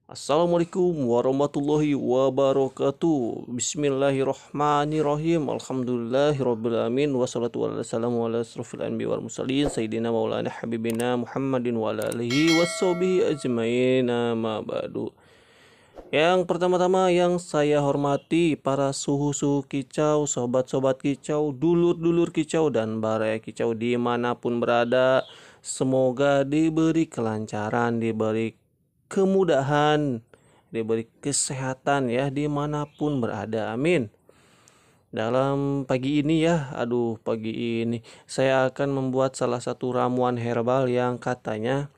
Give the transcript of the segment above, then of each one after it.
Assalamualaikum warahmatullahi wabarakatuh. Bismillahirrahmanirrahim. Alhamdulillahirrabbilalamin. Wassalatu wassalamu ala asrofil anbiya wal mursalin Sayyidina maulana habibina Muhammadin wa ala alihi wassobihi ajmain, amma ba'du. Yang pertama-tama yang saya hormati para suhu-suhu kicau, sobat-sobat kicau, dulur-dulur kicau, dan baraya kicau dimanapun berada. Semoga diberi kelancaran, diberi kemudahan, diberi kesehatan ya dimanapun berada, amin. Dalam pagi ini pagi ini saya akan membuat salah satu ramuan herbal yang katanya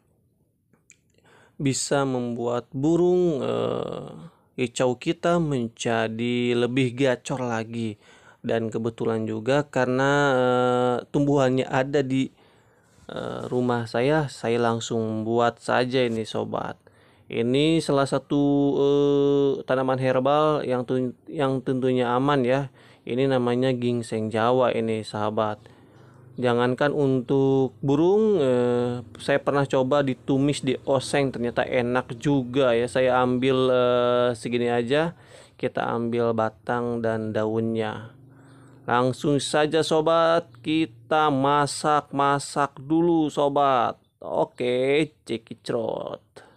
bisa membuat burung kicau kita menjadi lebih gacor lagi. Dan kebetulan juga karena tumbuhannya ada di rumah saya langsung buat saja ini sobat. Ini salah satu tanaman herbal yang tentunya aman ya. Ini namanya ginseng Jawa ini sahabat. Jangankan untuk burung, saya pernah coba ditumis di oseng, ternyata enak juga ya. Saya ambil segini aja, kita ambil batang dan daunnya. Langsung saja sobat, kita masak dulu sobat. Oke, cekicrot.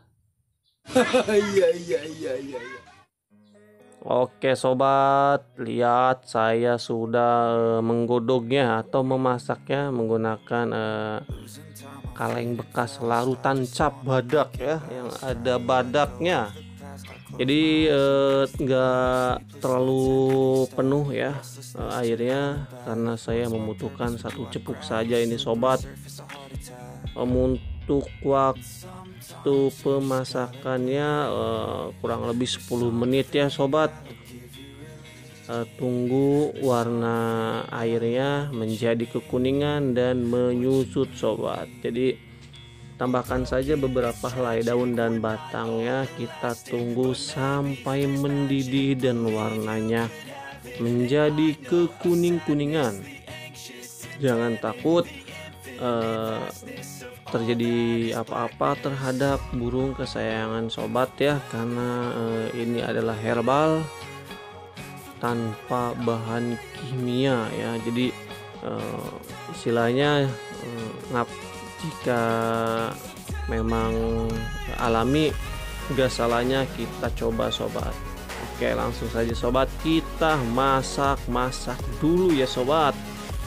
Iya. Oke sobat, lihat saya sudah menggodoknya atau memasaknya menggunakan kaleng bekas larutan cap badak ya, yang ada badaknya. Jadi enggak terlalu penuh ya airnya, karena saya membutuhkan satu cepuk saja ini sobat. Untuk waktu pemasakannya kurang lebih 10 menit ya sobat. Tunggu warna airnya menjadi kekuningan dan menyusut sobat. Jadi tambahkan saja beberapa helai daun dan batangnya, kita tunggu sampai mendidih dan warnanya menjadi kekuning-kuningan. Jangan takut terjadi apa-apa terhadap burung kesayangan sobat ya, karena ini adalah herbal tanpa bahan kimia ya. Jadi istilahnya jika memang alami, gak salahnya kita coba sobat. Oke, langsung saja sobat, kita masak dulu ya sobat.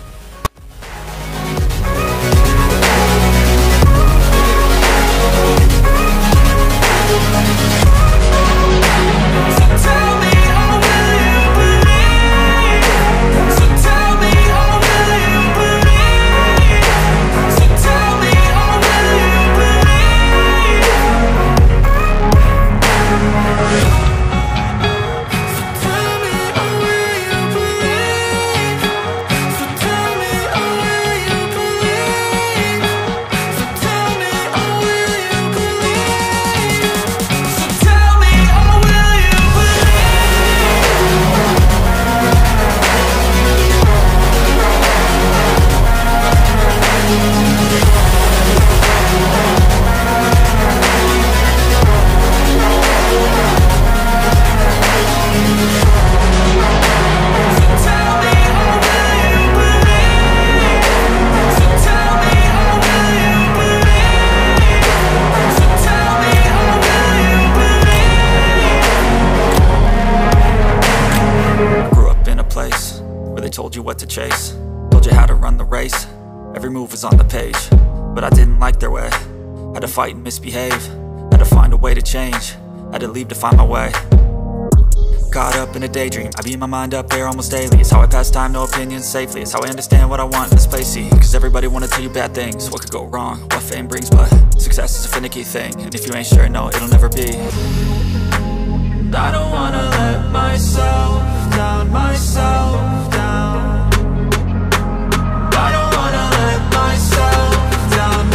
Told you what to chase, told you how to run the race. Every move was on the page, but I didn't like their way. Had to fight and misbehave, had to find a way to change, had to leave to find my way. Caught up in a daydream, I beat my mind up there almost daily. It's how I pass time, no opinions safely. It's how I understand what I want in this place, see. Cause everybody wanna tell you bad things, what could go wrong, what fame brings. But success is a finicky thing, and if you ain't sure, no, it'll never be. I don't wanna let myself down, I don't wanna let myself down,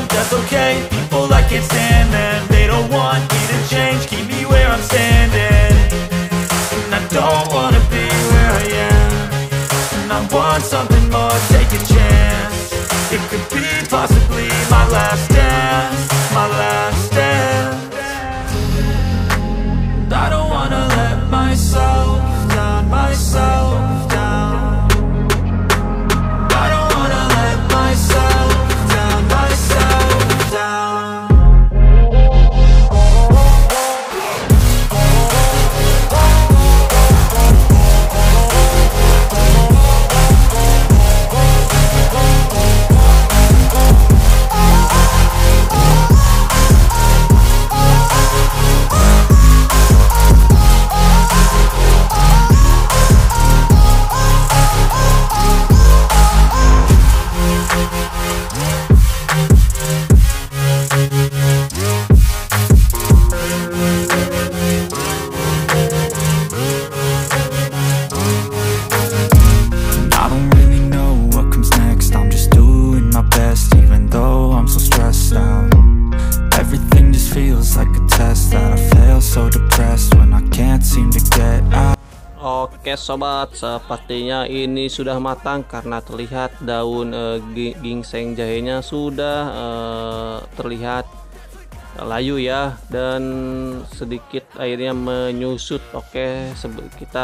that's okay. People, I can't stand them, they don't want me to change, keep me where I'm standing. And I don't wanna be where I am, and I want something more, take a chance. It could be possibly my last dance, my last dance. And I don't wanna let myself down, myself down. I don't wanna let myself down, myself down. I don't really know what comes next, I'm just doing my best even though I'm so stressed out. Everything just feels like a test that I fail, so depressed when I can't seem to get out. Oke sobat, sepertinya ini sudah matang karena terlihat daun ginseng jahenya sudah terlihat layu ya, dan sedikit airnya menyusut. Oke, kita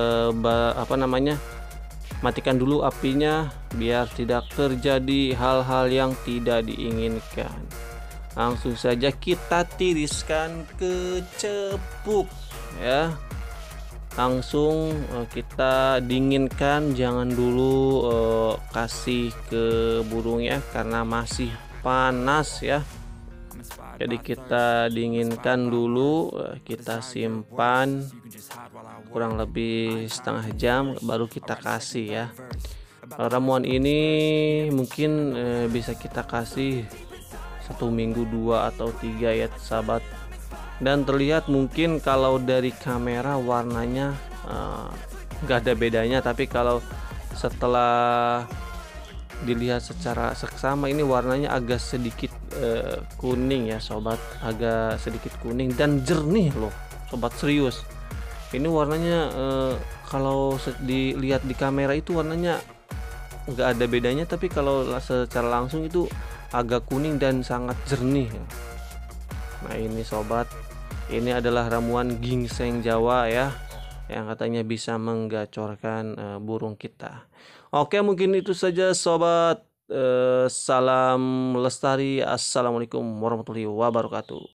matikan dulu apinya biar tidak terjadi hal-hal yang tidak diinginkan. Langsung saja kita tiriskan ke cepuk ya. Langsung kita dinginkan, jangan dulu kasih ke burungnya karena masih panas ya. Jadi kita dinginkan dulu, kita simpan kurang lebih setengah jam baru kita kasih ya. Ramuan ini mungkin bisa kita kasih 1 minggu 2 atau 3 ya sahabat. Dan terlihat mungkin kalau dari kamera warnanya nggak ada bedanya, tapi kalau setelah dilihat secara seksama ini warnanya agak sedikit kuning ya sobat, agak sedikit kuning dan jernih loh sobat, serius. Ini warnanya kalau dilihat di kamera itu warnanya nggak ada bedanya, tapi kalau secara langsung itu agak kuning dan sangat jernih. Nah ini sobat, ini adalah ramuan ginseng Jawa ya, yang katanya bisa menggacorkan burung kita. Oke, mungkin itu saja sobat. Salam lestari. Assalamualaikum warahmatullahi wabarakatuh.